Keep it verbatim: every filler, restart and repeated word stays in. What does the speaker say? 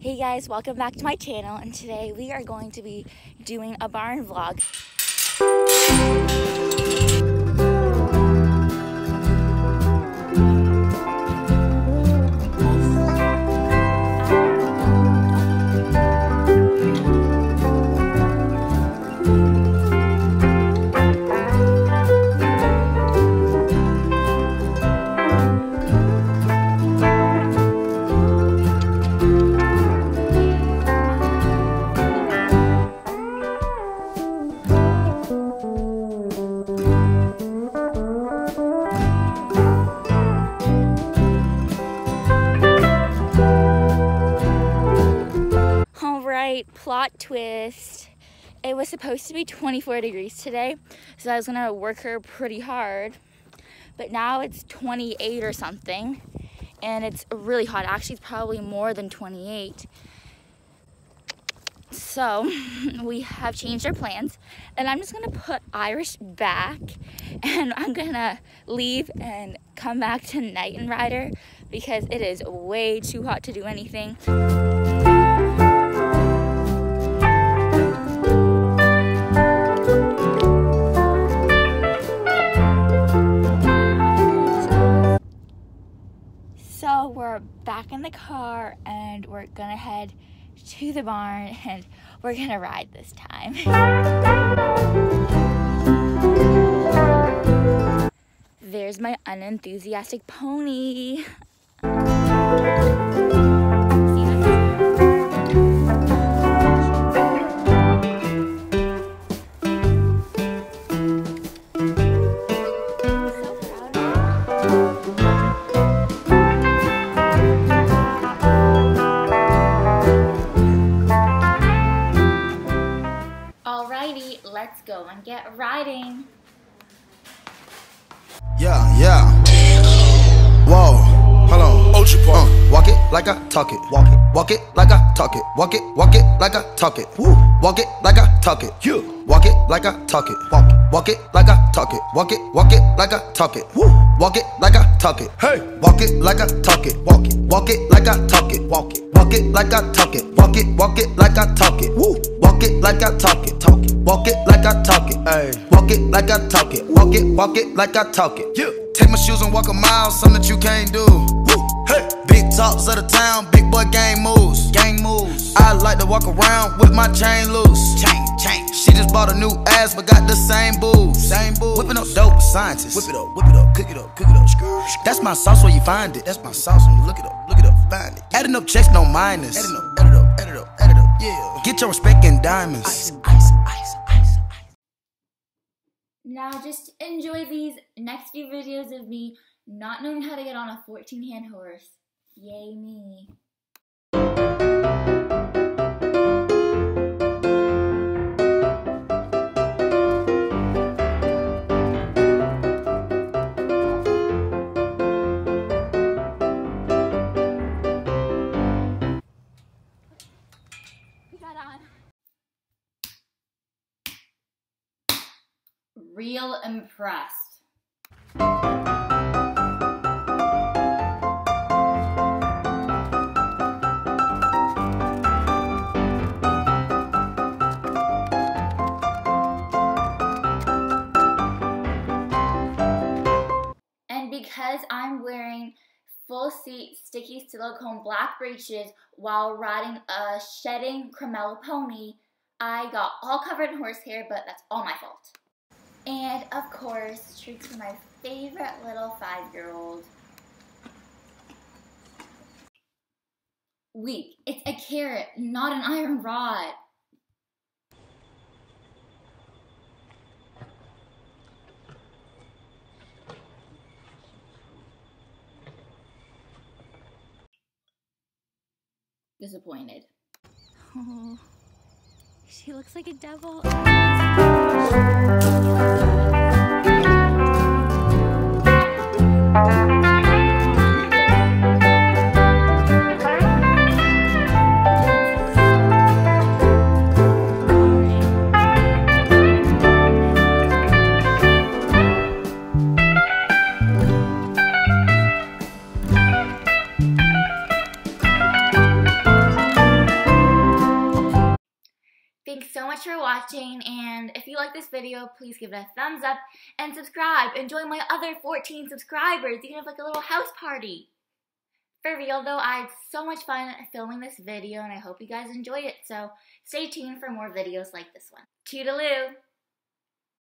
Hey guys, welcome back to my channel, and today we are going to be doing a barn vlog. Plot twist. It was supposed to be twenty-four degrees today, so I was gonna work her pretty hard, but now it's twenty-eight or something, and it's really hot. Actually, it's probably more than twenty-eight. So we have changed our plans, and I'm just gonna put Irish back, and I'm gonna leave and come back tonight and ride her because it is way too hot to do anything. So we're back in the car and we're gonna head to the barn and we're gonna ride this time. There's my unenthusiastic pony. Let's go and get riding. Yeah, yeah. Whoa, hold on. Uh, walk it like I talk it. Walk it. Walk it like I talk it. Walk it. Walk it like I talk it. Woo. Walk it like I talk it. You. Walk it like I talk it. Walk it. Walk it like I talk it. Walk it. Walk it like I talk it. Woo. Walk it like I talk it. Hey. Walk it like I talk it. Walk it. Walk it like I talk it. Walk it. Walk it like I talk it. Walk it. Walk it like I talk it. Woo. Walk it like I talk it. Talk it. Walk it like I talk it. Hey. Walk it like I talk it. Walk it. Walk it like I talk it. Yeah. Take my shoes and walk a mile, something that you can't do. Woo. Hey. Big talks of the town, big boy gang moves. Gang moves. I like to walk around with my chain loose. Chain, chain. She just bought a new ass, but got the same boobs. Same boobs. Whipping up dope scientists. Whip it up, whip it up, cook it up, cook it up. That's my sauce where you find it. That's my sauce when you look it up, look it up, find it. Adding up checks, no minus. Adding up, add it up, add it up, add it up, yeah. Get your respect in diamonds. Ice, ice, ice, ice, ice. Now just enjoy these next few videos of me not knowing how to get on a fourteen hand horse. Yay me. We got on. Real impressed. And because I'm wearing full seat sticky silicone black breeches while riding a shedding Cremel pony, I got all covered in horsehair, but that's all my fault. And of course, treats for my favorite little five-year-old. Weak. It's a carrot, not an iron rod. Disappointed. Oh, she looks like a devil. much for watching, and if you like this video, please give it a thumbs up and subscribe and join my other fourteen subscribers. You can have like a little house party. For real though, I had so much fun filming this video and I hope you guys enjoy it, so stay tuned for more videos like this one. Toodaloo!